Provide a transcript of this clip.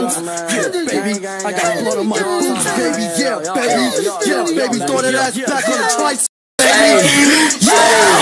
moves. Yeah, baby, I got blood on my boots, baby. Yeah, baby, yeah, baby, throw that ass back on the tricycle, baby. Yeah.